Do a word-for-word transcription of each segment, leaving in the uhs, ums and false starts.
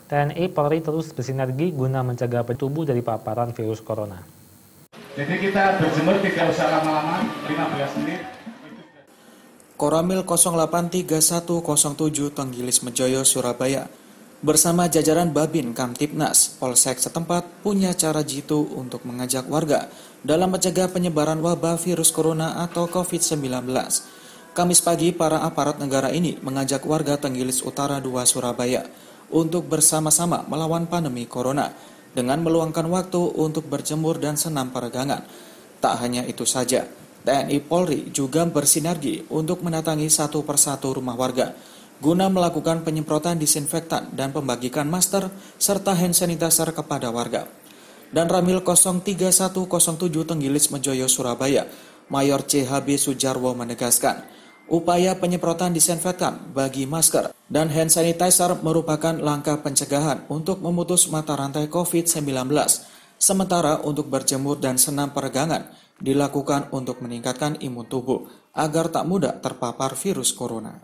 T N I Polri terus bersinergi guna mencegah tubuh dari paparan virus corona. Jadi kita berjemur tidak usah lama-lama, lima belas menit. Koramil nol delapan tiga satu nol tujuh Tenggilis Mejoyo, Surabaya bersama jajaran Babin Kamtibnas Polsek setempat punya cara jitu untuk mengajak warga dalam mencegah penyebaran wabah virus corona atau covid sembilan belas. Kamis pagi, para aparat negara ini mengajak warga Tenggilis Utara dua Surabaya untuk bersama-sama melawan pandemi corona dengan meluangkan waktu untuk berjemur dan senam peregangan. Tak hanya itu saja, T N I Polri juga bersinergi untuk mendatangi satu persatu rumah warga guna melakukan penyemprotan disinfektan dan pembagikan masker serta hand sanitizer kepada warga. Dan Ramil nol tiga satu nol tujuh Tenggilis Mejoyo, Surabaya, Mayor C H B Sujarwo menegaskan, upaya penyemprotan disinfektan bagi masker dan hand sanitizer merupakan langkah pencegahan untuk memutus mata rantai covid sembilan belas. Sementara untuk berjemur dan senam peregangan dilakukan untuk meningkatkan imun tubuh agar tak mudah terpapar virus corona.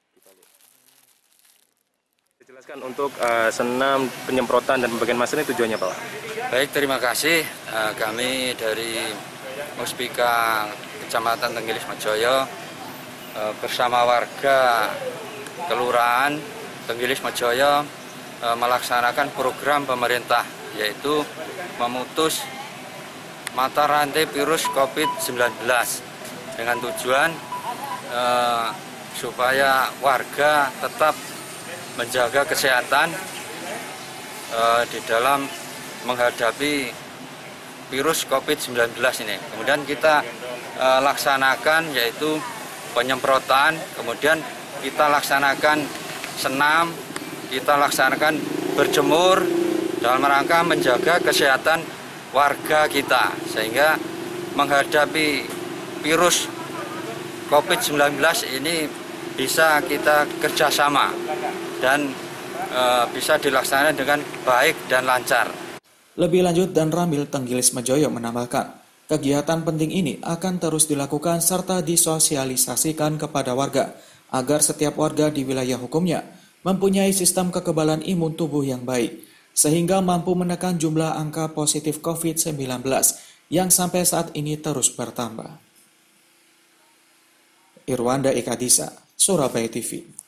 Jelaskan untuk uh, senam penyemprotan dan pembagian masker ini tujuannya Pak? Baik, terima kasih. Uh, kami dari Muspika Kecamatan Tenggilis Mejoyo uh, bersama warga Kelurahan Tenggilis Mejoyo uh, melaksanakan program pemerintah, yaitu memutus mata rantai virus covid sembilan belas dengan tujuan uh, supaya warga tetap menjaga kesehatan uh, di dalam menghadapi virus covid sembilan belas ini. Kemudian kita uh, laksanakan yaitu penyemprotan, kemudian kita laksanakan senam, kita laksanakan berjemur dalam rangka menjaga kesehatan warga kita, sehingga menghadapi virus covid sembilan belas ini bisa kita kerjasama dan e, bisa dilaksanakan dengan baik dan lancar. Lebih lanjut, dan Ramil Tenggilis Mejoyo menambahkan, kegiatan penting ini akan terus dilakukan serta disosialisasikan kepada warga agar setiap warga di wilayah hukumnya mempunyai sistem kekebalan imun tubuh yang baik, sehingga mampu menekan jumlah angka positif covid sembilan belas yang sampai saat ini terus bertambah. Irwanda Ekadisa, Surabaya T V.